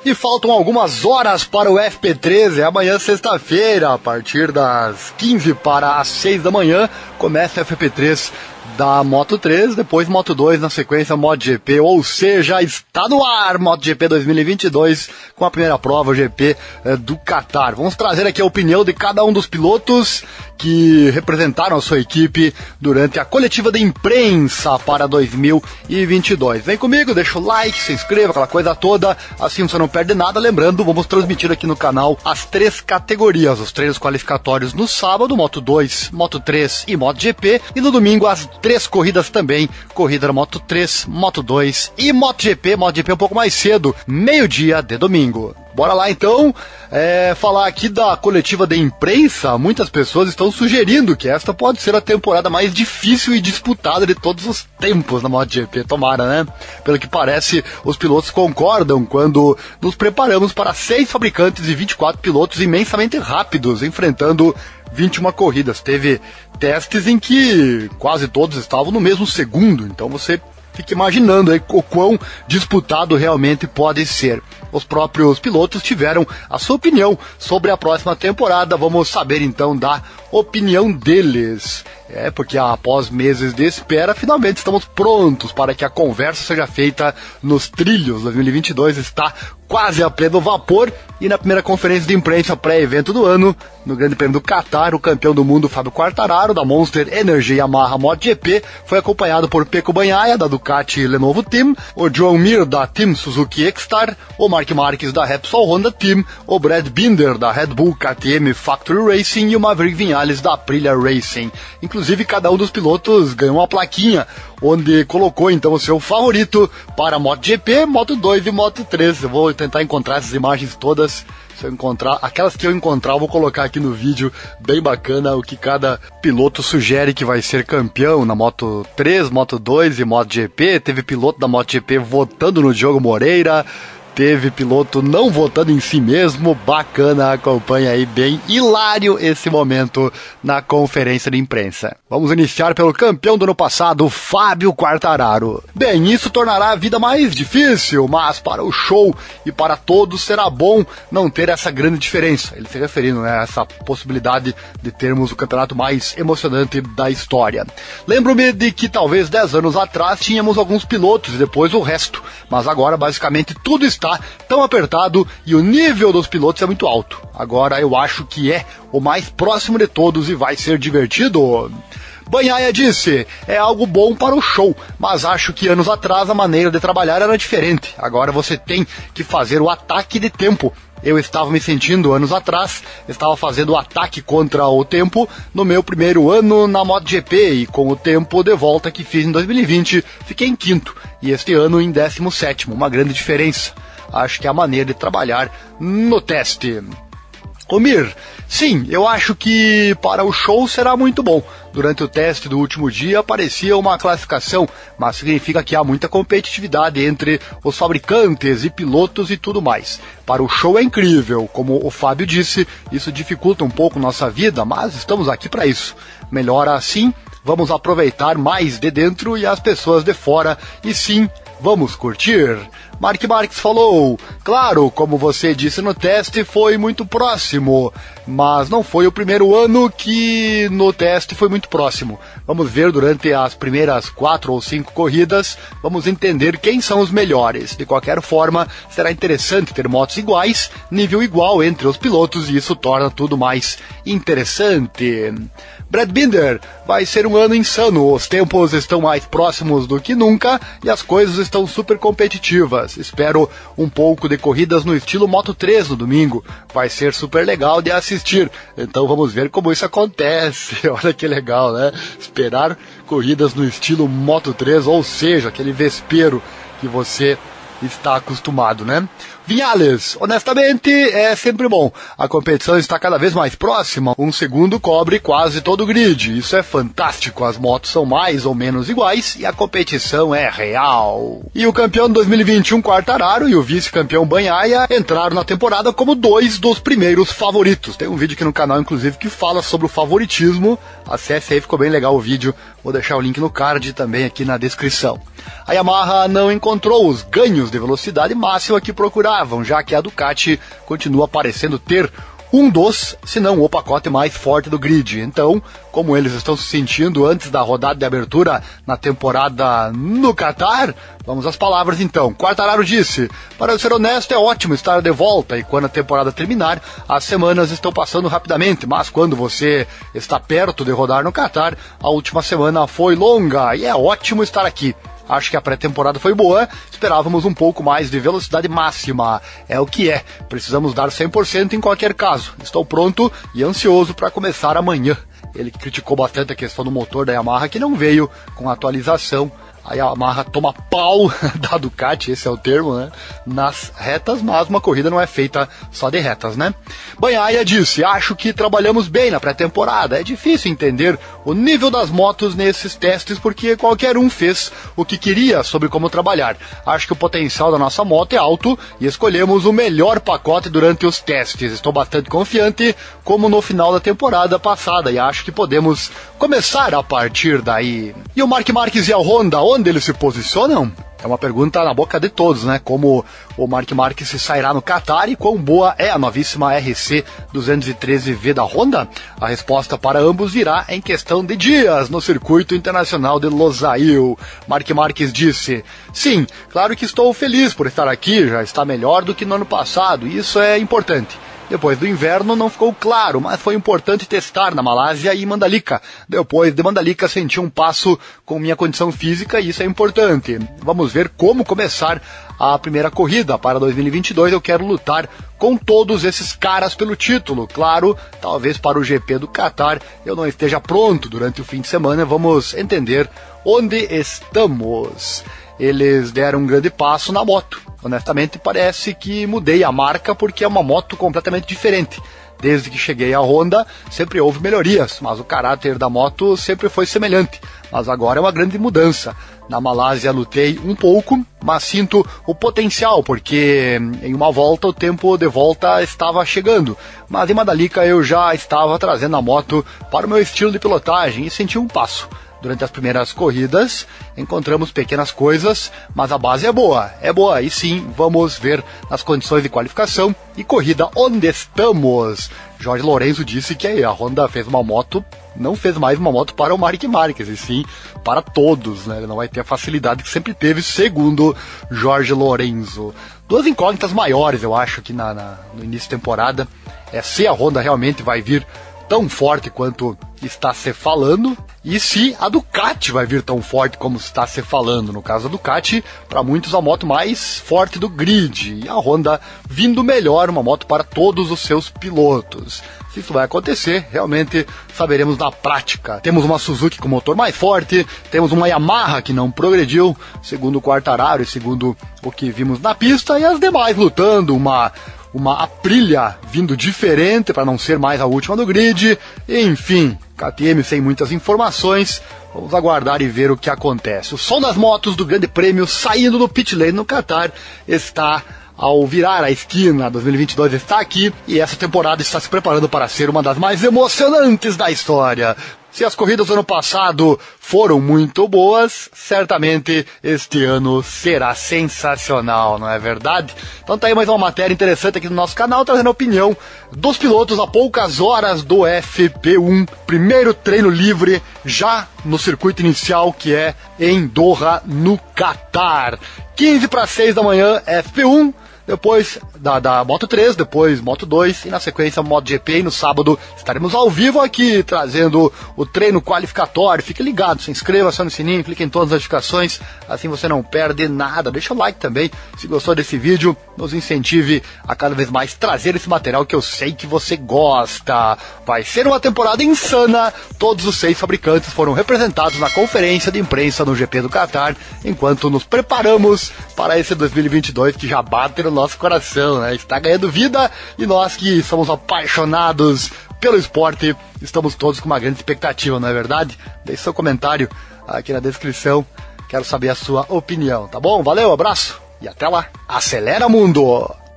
E faltam algumas horas para o FP13, amanhã sexta-feira, a partir das 15 para as 6 da manhã, começa a FP3 da Moto3, depois Moto2 na sequência MotoGP, ou seja, está no ar MotoGP 2022 com a primeira prova, o GP do Qatar. Vamos trazer aqui a opinião de cada um dos pilotos que representaram a sua equipe durante a coletiva de imprensa para 2022. Vem comigo, deixa o like, se inscreva, aquela coisa toda, assim você não perde nada. Lembrando, vamos transmitir aqui no canal as 3 categorias, os treinos qualificatórios no sábado, Moto2, Moto3 e MotoGP, e no domingo as 3 corridas também, corrida da Moto3, Moto2 e MotoGP um pouco mais cedo, meio-dia de domingo. Bora lá então, falar aqui da coletiva de imprensa. Muitas pessoas estão sugerindo que esta pode ser a temporada mais difícil e disputada de todos os tempos na MotoGP, tomara, né? Pelo que parece, os pilotos concordam quando nos preparamos para 6 fabricantes e 24 pilotos imensamente rápidos, enfrentando 21 corridas. Teve testes em que quase todos estavam no mesmo segundo, então você fica imaginando aí o quão disputado realmente pode ser. Os próprios pilotos tiveram a sua opinião sobre a próxima temporada. Vamos saber então da opinião deles. Porque após meses de espera, finalmente estamos prontos para que a conversa seja feita nos trilhos. 2022 está quase a pleno vapor, e na primeira conferência de imprensa pré-evento do ano, no Grande Prêmio do Qatar, o campeão do mundo Fábio Quartararo, da Monster Energy Yamaha MotoGP, foi acompanhado por Pecco Bagnaia, da Ducati Lenovo Team, o Joan Mir, da Team Suzuki X-Star, o Marc Marquez, da Repsol Honda Team, o Brad Binder, da Red Bull KTM Factory Racing, e o Maverick Viñales, da Aprilia Racing. Inclusive, cada um dos pilotos ganhou uma plaquinha onde colocou então o seu favorito para MotoGP, Moto2 e Moto3. Eu vou tentar encontrar essas imagens todas. Se eu encontrar, aquelas que eu encontrar, eu vou colocar aqui no vídeo, bem bacana, o que cada piloto sugere que vai ser campeão na Moto3, Moto2 e MotoGP. Teve piloto da MotoGP votando no Diogo Moreira, teve piloto não votando em si mesmo. Bacana, acompanha aí, bem hilário esse momento na conferência de imprensa. Vamos iniciar pelo campeão do ano passado, Fábio Quartararo. Bem, isso tornará a vida mais difícil, mas para o show e para todos será bom não ter essa grande diferença. Ele se referindo, né, a essa possibilidade de termos o campeonato mais emocionante da história. Lembro-me de que talvez 10 anos atrás tínhamos alguns pilotos e depois o resto, mas agora basicamente tudo está tão apertado e o nível dos pilotos é muito alto. Agora eu acho que é o mais próximo de todos e vai ser divertido. Bagnaia disse, é algo bom para o show, mas acho que anos atrás a maneira de trabalhar era diferente. Agora você tem que fazer o ataque de tempo. Eu estava me sentindo anos atrás, estava fazendo o ataque contra o tempo no meu primeiro ano na MotoGP, e com o tempo de volta que fiz em 2020, fiquei em 5º, e este ano em 17º, uma grande diferença. Acho que é a maneira de trabalhar no teste. Omir, sim, eu acho que para o show será muito bom. Durante o teste do último dia parecia uma classificação, mas significa que há muita competitividade entre os fabricantes e pilotos e tudo mais. Para o show é incrível, como o Fábio disse, isso dificulta um pouco nossa vida, mas estamos aqui para isso. Melhor assim, vamos aproveitar mais de dentro e as pessoas de fora, e sim, vamos curtir. Marc Marquez falou, claro, como você disse no teste, foi muito próximo, mas não foi o primeiro ano que no teste foi muito próximo. Vamos ver durante as primeiras 4 ou 5 corridas, vamos entender quem são os melhores. De qualquer forma, será interessante ter motos iguais, nível igual entre os pilotos, e isso torna tudo mais interessante. Brad Binder, vai ser um ano insano, os tempos estão mais próximos do que nunca e as coisas estão super competitivas. Espero um pouco de corridas no estilo Moto3 no domingo, vai ser super legal de assistir, então vamos ver como isso acontece. Olha que legal, né? Esperar corridas no estilo Moto3, ou seja, aquele vespeiro que você está acostumado, né? Viñales, honestamente, é sempre bom. A competição está cada vez mais próxima. Um segundo cobre quase todo o grid. Isso é fantástico. As motos são mais ou menos iguais e a competição é real. E o campeão de 2021, Quartararo, e o vice-campeão Bagnaia entraram na temporada como 2 dos primeiros favoritos. Tem um vídeo aqui no canal, inclusive, que fala sobre o favoritismo. Acesse aí, ficou bem legal o vídeo. Vou deixar o link no card também aqui na descrição. a Yamaha não encontrou os ganhos de velocidade máxima que procuravam, já que a Ducati continua parecendo ter um dos, se não o pacote mais forte do grid. Então, como eles estão se sentindo antes da rodada de abertura na temporada no Qatar, vamos às palavras então. Quartararo disse: para eu ser honesto, é ótimo estar de volta, e quando a temporada terminar, as semanas estão passando rapidamente, mas quando você está perto de rodar no Qatar, a última semana foi longa, e é ótimo estar aqui. Acho que a pré-temporada foi boa, esperávamos um pouco mais de velocidade máxima. É o que é, precisamos dar 100% em qualquer caso. Estou pronto e ansioso para começar amanhã. Ele criticou bastante a questão do motor da Yamaha, que não veio com atualização. A Yamaha toma pau da Ducati, esse é o termo, né? Nas retas, mas uma corrida não é feita só de retas, né? Bagnaia disse: acho que trabalhamos bem na pré-temporada. É difícil entender o nível das motos nesses testes, porque qualquer um fez o que queria sobre como trabalhar. Acho que o potencial da nossa moto é alto e escolhemos o melhor pacote durante os testes. Estou bastante confiante, como no final da temporada passada, e acho que podemos começar a partir daí. E o Marc Marquez e a Honda, onde eles se posicionam? É uma pergunta na boca de todos, né? Como o Marc Marquez se sairá no Qatar e quão boa é a novíssima RC 213V da Honda? A resposta para ambos virá em questão de dias no circuito internacional de Losail. Marc Marquez disse: sim, claro que estou feliz por estar aqui, já está melhor do que no ano passado, e isso é importante. Depois do inverno não ficou claro, mas foi importante testar na Malásia e Mandalika. Depois de Mandalika senti um passo com minha condição física e isso é importante. Vamos ver como começar a primeira corrida para 2022. Eu quero lutar com todos esses caras pelo título. Claro, talvez para o GP do Qatar eu não esteja pronto durante o fim de semana. Vamos entender onde estamos. Eles deram um grande passo na moto. Honestamente, parece que mudei a marca porque é uma moto completamente diferente. Desde que cheguei à Honda, sempre houve melhorias, mas o caráter da moto sempre foi semelhante. Mas agora é uma grande mudança. Na Malásia lutei um pouco, mas sinto o potencial, porque em uma volta o tempo de volta estava chegando. Mas em Mandalika eu já estava trazendo a moto para o meu estilo de pilotagem e senti um passo. Durante as primeiras corridas, encontramos pequenas coisas, mas a base é boa, e sim, vamos ver nas condições de qualificação e corrida onde estamos. Jorge Lorenzo disse que a Honda fez uma moto, não fez mais uma moto para o Marc Marquez, e sim para todos, né? Ele não vai ter a facilidade que sempre teve, segundo Jorge Lorenzo. Duas incógnitas maiores, eu acho, aqui no início da temporada, é se a Honda realmente vai vir tão forte quanto está se falando, e se a Ducati vai vir tão forte como está se falando. No caso da Ducati, para muitos a moto mais forte do grid, e a Honda vindo melhor, uma moto para todos os seus pilotos. Se isso vai acontecer, realmente saberemos na prática. Temos uma Suzuki com motor mais forte, temos uma Yamaha que não progrediu, segundo o Quartararo e segundo o que vimos na pista, e as demais lutando, uma Aprilia vindo diferente para não ser mais a última do grid, enfim, KTM sem muitas informações. Vamos aguardar e ver o que acontece. O som das motos do Grande Prêmio saindo do pit lane no Qatar está ao virar a esquina. 2022 está aqui e essa temporada está se preparando para ser uma das mais emocionantes da história. Se as corridas do ano passado foram muito boas, certamente este ano será sensacional, não é verdade? Então tá aí mais uma matéria interessante aqui no nosso canal, trazendo a opinião dos pilotos a poucas horas do FP1. Primeiro treino livre já no circuito inicial, que é em Doha, no Qatar. 15:06 da manhã, FP1. Depois da Moto 3, depois Moto 2 e na sequência MotoGP. E no sábado estaremos ao vivo aqui trazendo o treino qualificatório. Fique ligado, se inscreva, acione o sininho, clique em todas as notificações, assim você não perde nada. Deixa o like também, se gostou desse vídeo, nos incentive a cada vez mais trazer esse material que eu sei que você gosta. Vai ser uma temporada insana, todos os 6 fabricantes foram representados na conferência de imprensa no GP do Qatar, enquanto nos preparamos para esse 2022 que já bate no nosso coração, né? Está ganhando vida e nós que somos apaixonados pelo esporte, estamos todos com uma grande expectativa, não é verdade? Deixe seu comentário aqui na descrição, quero saber a sua opinião, tá bom? Valeu, abraço e até lá. Acelera, mundo!